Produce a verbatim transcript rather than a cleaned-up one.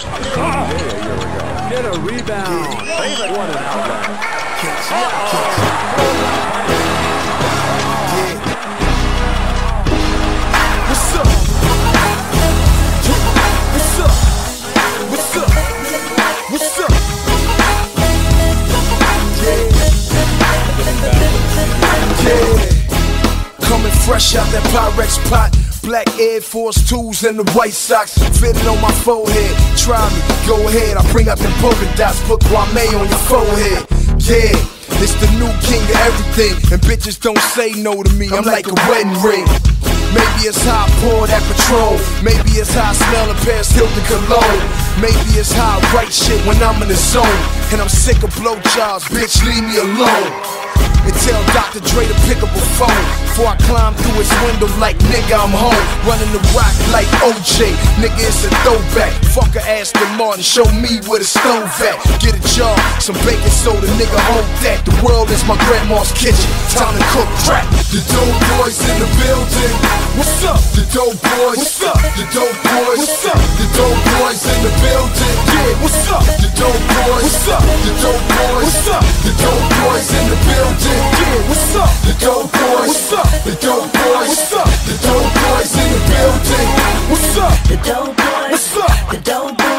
Get a rebound. What an outlet. What's up? What's up? What's up? What's up? Yeah. Yeah. Coming fresh out that Pyrex pot. Black Air Force twos and the White Sox fitted on my forehead. Try me, go ahead. I bring out the polka dots, put Kwame on your forehead. Yeah, it's the new king of everything, and bitches don't say no to me. I'm like a wedding ring. Maybe it's how I pour that Patron. Maybe it's how I smell a Paris Hilton cologne. Maybe it's how I write shit when I'm in the zone. And I'm sick of blowjobs, bitch, leave me alone. And tell Doctor Dre to pick up a phone before I climb through his window like nigga I'm home. Running the rock like O J, nigga it's a throwback. Fuck a Aston Martin, show me where the stove at. Get a job, some baking soda, nigga hold that. The world is my grandma's kitchen, time to cook crack. The dope boys in the building. What's up? The dope boys. What's up? The dope boys. What's up? The dope boys in the building. Yeah, what's up? The dope boys. What's up? The dope boys. What's up? The dope boys in the building. Yeah, what's up? The dope boys. What's up? The dope boys. What's up? The dope boys in the building. What's up? The dope boys. What's up? The dope boys.